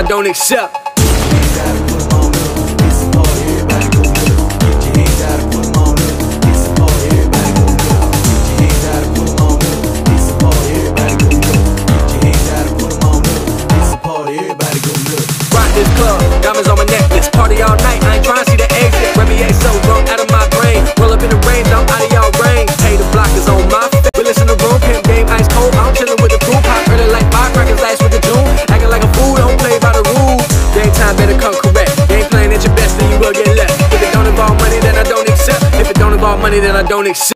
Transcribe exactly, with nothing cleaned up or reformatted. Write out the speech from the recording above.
don't accept. This club, diamonds on my necklace, party all night, I ain't tryna see the exit. Remy ain't so drunk out of my brain, roll up in the rain, I'm out of y'all rain. Hey, the block is on my face, we listen to room, pimp game, ice cold, I'm chillin' with the crew, pop early like firecrackers, last with the June. Acting like a fool, don't play by the rules. Game time better come correct, you ain't playing at your best, then you will get left. If it don't involve money, then I don't accept. If it don't involve money, then I don't accept.